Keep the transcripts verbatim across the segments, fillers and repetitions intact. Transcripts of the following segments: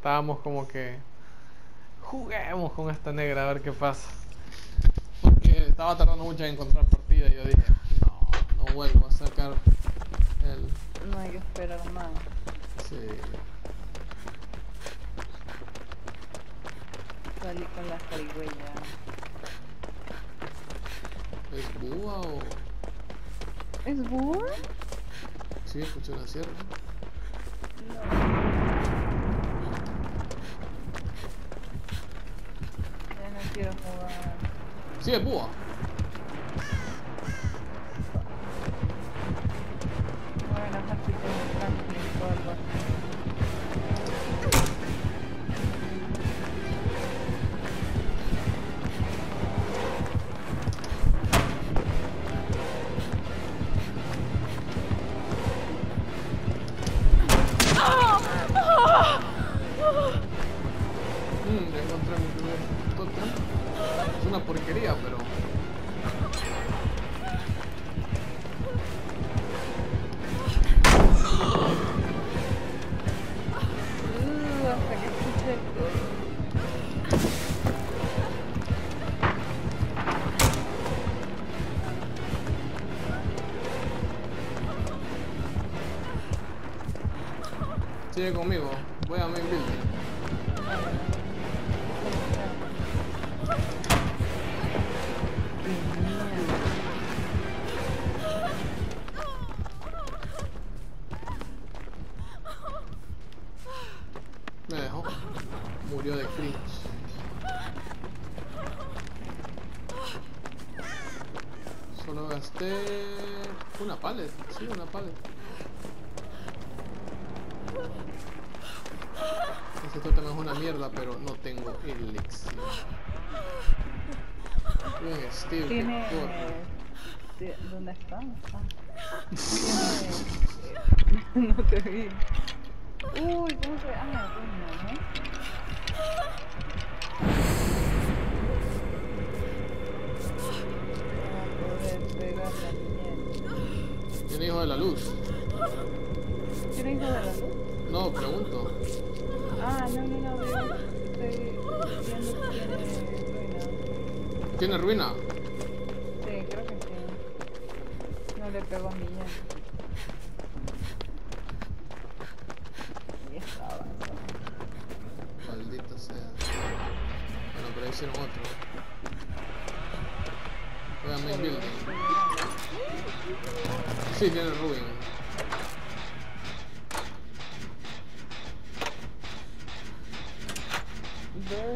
estábamos como que juguemos con esta negra a ver qué pasa. Porque estaba tardando mucho en encontrar partida y yo dije, no, no vuelvo a sacar el... No hay que esperar más. Sí. Salí con la zarigüeya. ¿Es búa o...? ¿Es búho? Sí, escuché una sierra. No. Ya no quiero jugar. Sí, es búa. Bueno, así con el camping o algo así. Mmm, ya encontré mi primer tótem. Es una porquería, pero... Uh, hasta que escuché el... Sigue conmigo, voy a main building. Me dejó. Murió de cringe. Solo gasté una pallet, sí, una pallet. Este tótem es una mierda, pero no tengo elixir. Bien, Steve, Tiene... qué corre. ¿Dónde está? Ah. Tiene... No te vi. Uy, ¿cómo se...? Ah, ruina, ¿no? Para poder pegar la niñera. Tiene hijo de la luz. ¿Tiene hijo de la luz? No, pregunto. Ah, no, no, no, veo. Estoy viendo que tiene ruina. ¿Tiene ruina? Sí, creo que sí. No le pegó a mi ya. Y está avanzando. Maldita sea. Bueno, pero ahí hicieron otro. Voy a main building. Sí, tiene ruin. Ver.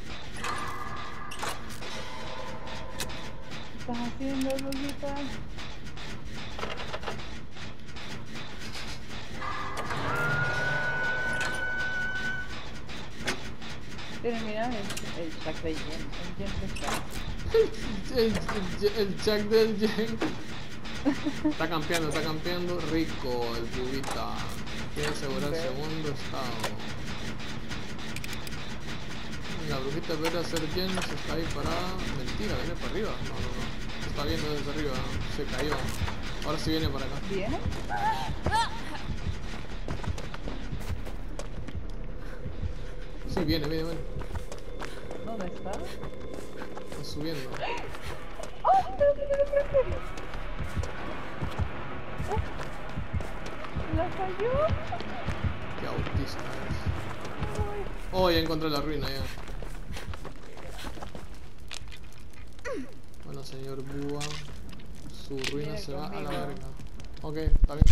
¿Qué estás haciendo, Lolita? Pero mira el, el Jack de Jen, el Jen de Jack. El, el, el Jack del Jen. Está campeando, está campeando. Rico, el bubita. Quiere asegurar el segundo estado. La brujita en vez de hacer Jen se está ahí parada. Mentira, viene para arriba. No, no, no. Se está viendo desde arriba. Se cayó. Ahora sí viene para acá. ¿Viene? Sí, viene, viene, viene. ¿Dónde está? Está subiendo. ¡Oh! ¡Espera, espera, espera, espera! ¡La falló! Qué autista es. Oh, ya encontré la ruina ya. Bueno, señor Búa, su ruina Viene se va a conmigo. la verga. Ok, está bien.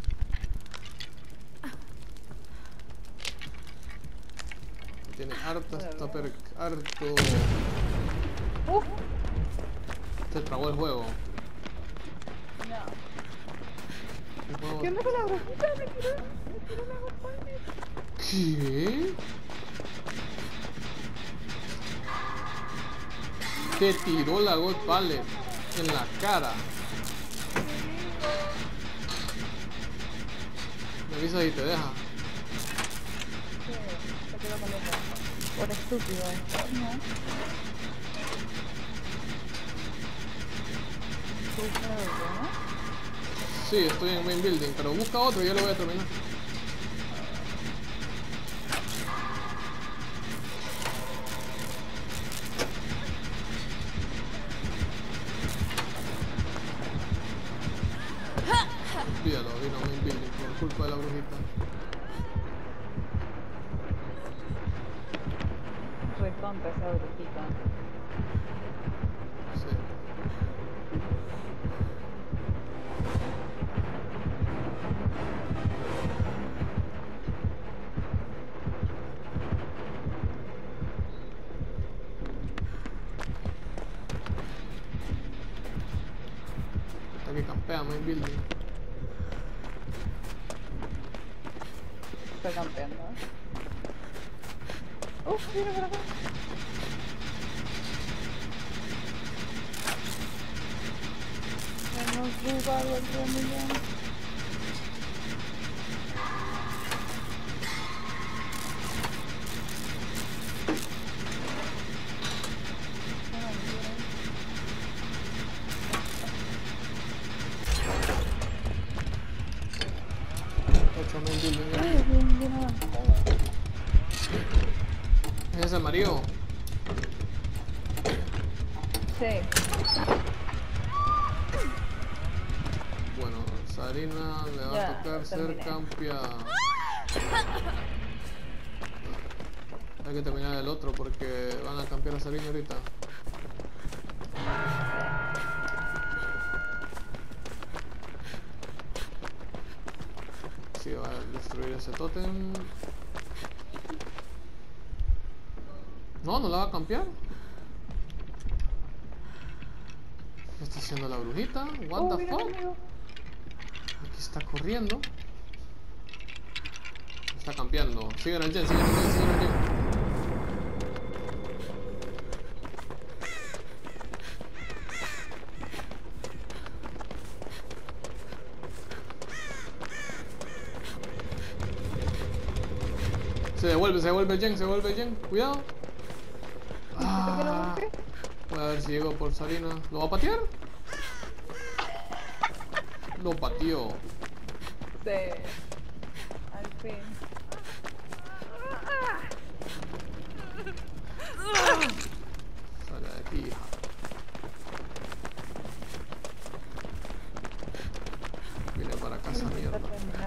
Tiene harta esta perk, harto. ¡Uf! Se trabó el juego. No. El juego... ¿Qué onda con la brujita? Me tiró, me tiró una golpe. ¿Qué? Te tiró la gold pallet en la cara. Me avisas y te deja. Sí, se quedó con otra. Por estúpido esto, ¿no? ¿Busca otro, no? Sí, estoy en main building, pero busca otro y ya lo voy a terminar. culpa de la brujita. Retonta esa brujita. Sí. Hasta que campea main building. Está campeando. Uf, mira por acá. Hemos jugado el millón. ocho main building. Ay, bien, bien avanzado. ¿Es ese amarillo? Sí. Bueno, Sarina le va Ya, a tocar ser terminé. campeona. Hay que terminar el otro porque van a campear a Sarina ahorita. Sí, va a destruir ese tótem. No, no la va a campear. ¿Qué está haciendo la brujita? What Oh, the mira fuck? conmigo. Aquí está corriendo. Está campeando. Siguen al Jen, siguen al Jen, siguen al Jen. Se devuelve, se devuelve Jen, se devuelve Jen. Cuidado. Ah, voy a ver si llego por Sarina. ¿Lo va a patear? Lo pateó. Sí. Al fin. Sale de aquí, hija. Viene para casa, mierda.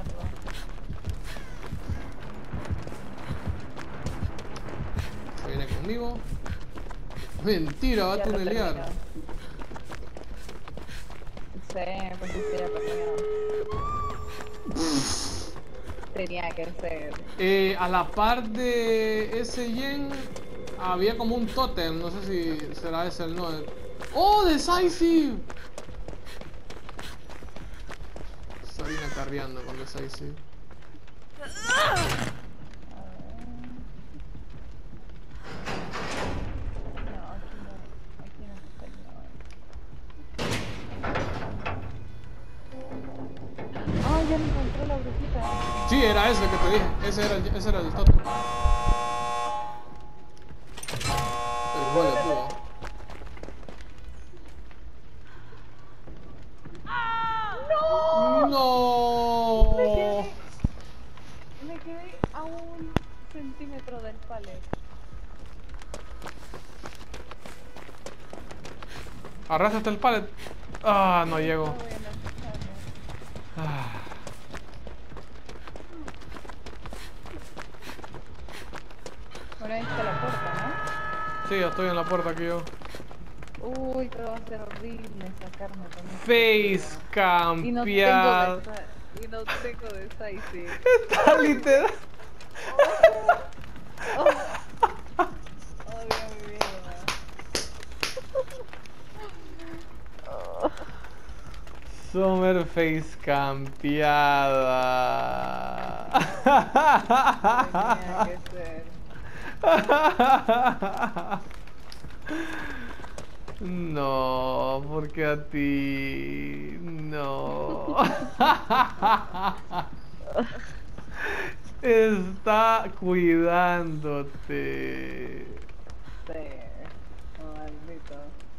Se viene conmigo. Mentira, va a Ya lo tunelear. terminó. Sí, pues sí, ya terminó. Tenía que ser. Eh, a la par de ese Yen había como un tótem, no sé si será ese el no. ¡Oh, Decisive! Sarina carreando con Decisive. No, aquí no, aquí no está el no. Ah, ya me encontré la brujita. Sí, era ese que te dije. Ese era el, ese era el tótem. Pero igual le pudo. ¡No! ¡No! Me quedé, me quedé a un centímetro del palet. Arrastra el pallet. Ah, no llego. No voy a lanzarme. Ah. Bueno, ahí está la puerta, Sí, ya estoy en la puerta aquí yo. ¿no? Uy, pero va a ser horrible sacarme con esto. Face Y no tengo campeado. de esa- y no tengo de esa y sí. Está literal. Oh, oh, Dios mío. Oh. Summer Face campeada. Tenía que ser. No, porque a ti. No. Está cuidándote. Sí, maldito.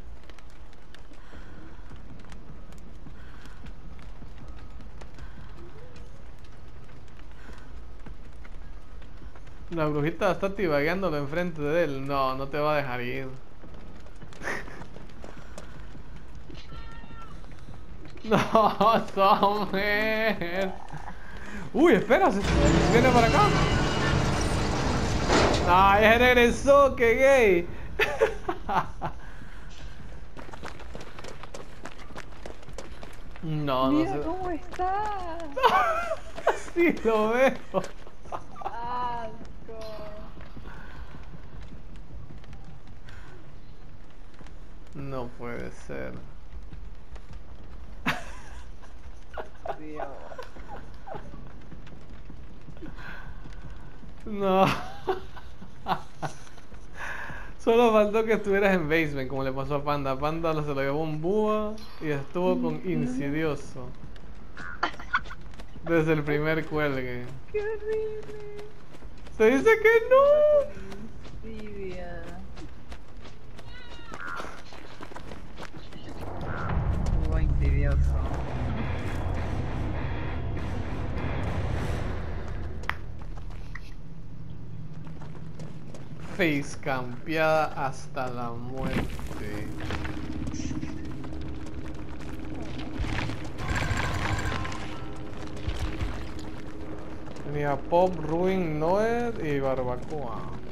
La brujita está tibagueándolo enfrente de él. No, no te va a dejar ir. No, Summer. Uy, espera, se, se viene para acá. ¡Ah, ya regresó! ¡Qué gay! No, no Mira sé. cómo está. Sí, lo veo. Asco. No puede ser. Dios. No. Solo faltó que estuvieras en basement, como le pasó a Panda. Panda se lo llevó un búho y estuvo con insidioso. Desde el primer cuelgue. ¡Qué horrible! Se dice que no. Insidia. Muy insidioso. Face campeada hasta la muerte. Tenía Pop, Ruin, Noed y Barbacoa.